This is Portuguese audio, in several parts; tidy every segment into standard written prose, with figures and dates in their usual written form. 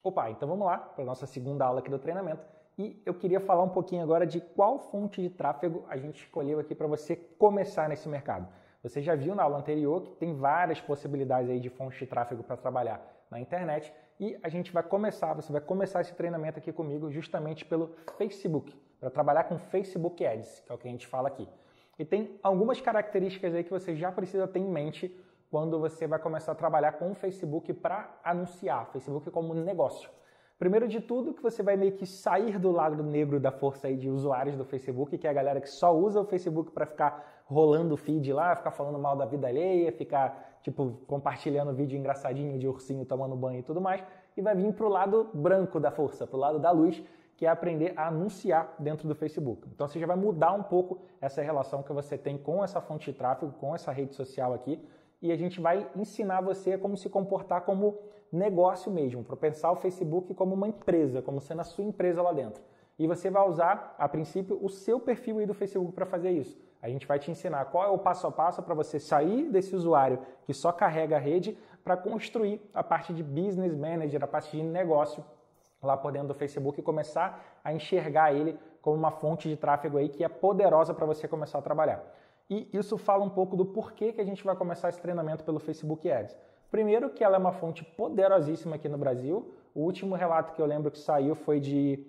Opa, então vamos lá para a nossa segunda aula aqui do treinamento. E eu queria falar um pouquinho agora de qual fonte de tráfego a gente escolheu aqui para você começar nesse mercado. Você já viu na aula anterior que tem várias possibilidades aí de fontes de tráfego para trabalhar na internet e a gente vai começar, você vai começar esse treinamento aqui comigo justamente pelo Facebook, para trabalhar com Facebook Ads, que é o que a gente fala aqui. E tem algumas características aí que você já precisa ter em mente quando você vai começar a trabalhar com o Facebook para anunciar, Facebook como negócio. Primeiro de tudo, que você vai meio que sair do lado negro da força aí de usuários do Facebook, que é a galera que só usa o Facebook para ficar rolando o feed lá, ficar falando mal da vida alheia, ficar tipo compartilhando vídeo engraçadinho de ursinho tomando banho e tudo mais, e vai vir para o lado branco da força, para o lado da luz, que é aprender a anunciar dentro do Facebook. Então você já vai mudar um pouco essa relação que você tem com essa fonte de tráfego, com essa rede social aqui, e a gente vai ensinar você como se comportar como negócio mesmo, para pensar o Facebook como uma empresa, como sendo a sua empresa lá dentro. E você vai usar, a princípio, o seu perfil aí do Facebook para fazer isso. A gente vai te ensinar qual é o passo a passo para você sair desse usuário que só carrega a rede para construir a parte de business manager, a parte de negócio lá por dentro do Facebook e começar a enxergar ele como uma fonte de tráfego aí que é poderosa para você começar a trabalhar. E isso fala um pouco do porquê que a gente vai começar esse treinamento pelo Facebook Ads. Primeiro que ela é uma fonte poderosíssima aqui no Brasil. O último relato que eu lembro que saiu foi de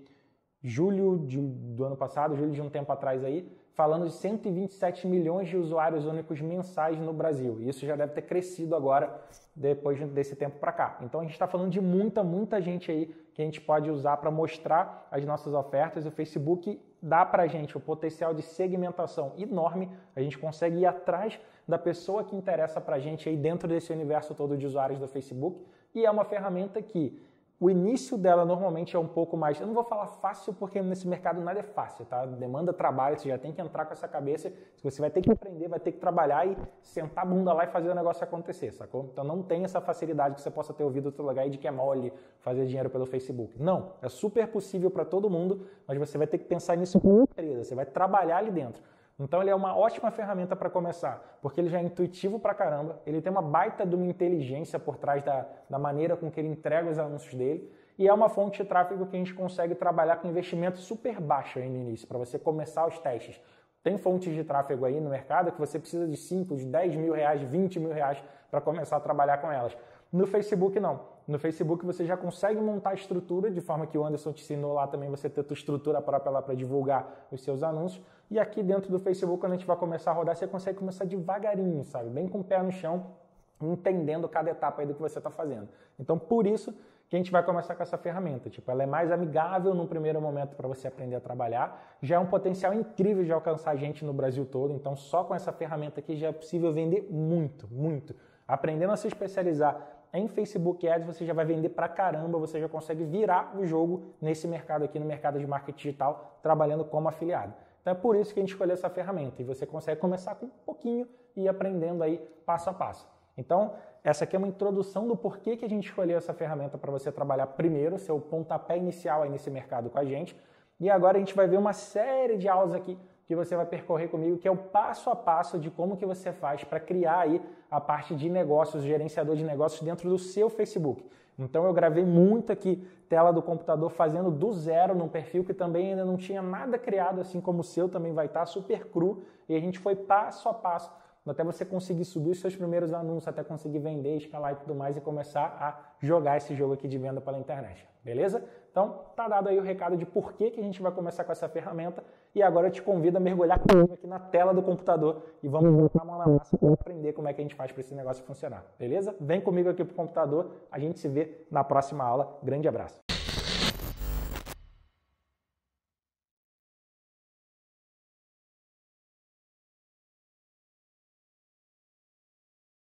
julho do ano passado, julho de um tempo atrás aí, falando de 127 milhões de usuários únicos mensais no Brasil. E isso já deve ter crescido agora, depois desse tempo para cá. Então a gente está falando de muita gente aí que a gente pode usar para mostrar as nossas ofertas. O Facebook dá para a gente o potencial de segmentação enorme. A gente consegue ir atrás da pessoa que interessa para a gente aí dentro desse universo todo de usuários do Facebook. E é uma ferramenta que o início dela normalmente é um pouco mais, eu não vou falar fácil porque nesse mercado nada é fácil, tá? Demanda trabalho, você já tem que entrar com essa cabeça, você vai ter que aprender, vai ter que trabalhar e sentar a bunda lá e fazer o negócio acontecer, sacou? Então não tem essa facilidade que você possa ter ouvido outro lugar aí de que é mole fazer dinheiro pelo Facebook. Não, é super possível para todo mundo, mas você vai ter que pensar nisso como empresa, você vai trabalhar ali dentro. Então ele é uma ótima ferramenta para começar, porque ele já é intuitivo pra caramba, ele tem uma baita de uma inteligência por trás da maneira com que ele entrega os anúncios dele, e é uma fonte de tráfego que a gente consegue trabalhar com investimento super baixo aí no início, para você começar os testes. Tem fontes de tráfego aí no mercado que você precisa de 5, de 10 mil reais, de 20 mil reais para começar a trabalhar com elas. No Facebook não. No Facebook você já consegue montar a estrutura de forma que o Anderson te ensinou lá também, você ter a tua estrutura própria lá para divulgar os seus anúncios. E aqui dentro do Facebook, quando a gente vai começar a rodar, você consegue começar devagarinho, sabe? Bem com o pé no chão, entendendo cada etapa aí do que você está fazendo. Então, por isso que a gente vai começar com essa ferramenta. Tipo, ela é mais amigável num primeiro momento para você aprender a trabalhar. Já é um potencial incrível de alcançar gente no Brasil todo. Então, só com essa ferramenta aqui já é possível vender muito. Aprendendo a se especializar em Facebook Ads, você já vai vender pra caramba, você já consegue virar o jogo nesse mercado aqui, no mercado de marketing digital, trabalhando como afiliado. Então é por isso que a gente escolheu essa ferramenta e você consegue começar com um pouquinho e ir aprendendo aí passo a passo. Então, essa aqui é uma introdução do porquê que a gente escolheu essa ferramenta para você trabalhar primeiro, seu pontapé inicial aí nesse mercado com a gente. E agora a gente vai ver uma série de aulas aqui que você vai percorrer comigo, que é o passo a passo de como que você faz para criar aí a parte de negócios, gerenciador de negócios dentro do seu Facebook. Então eu gravei muito aqui tela do computador fazendo do zero num perfil que também ainda não tinha nada criado, assim como o seu também vai estar super cru, e a gente foi passo a passo até você conseguir subir os seus primeiros anúncios, até conseguir vender, escalar e tudo mais e começar a jogar esse jogo aqui de venda pela internet, beleza? Então, tá dado aí o recado de por que a gente vai começar com essa ferramenta e agora eu te convido a mergulhar comigo aqui na tela do computador e vamos botar a mão na massa para aprender como é que a gente faz para esse negócio funcionar, beleza? Vem comigo aqui pro computador, a gente se vê na próxima aula. Grande abraço!